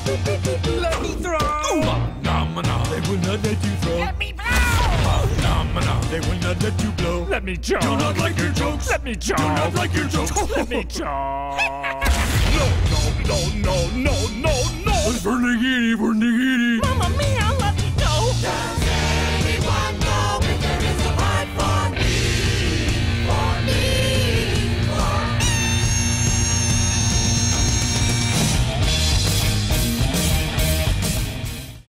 Let me throw. They will not let you throw. Let me blow. They will not let you blow. Let me choke. Do not like your jokes. Let me choke. Do not like your jokes. Let me choke. No. No. Vernigini. Mamma mia.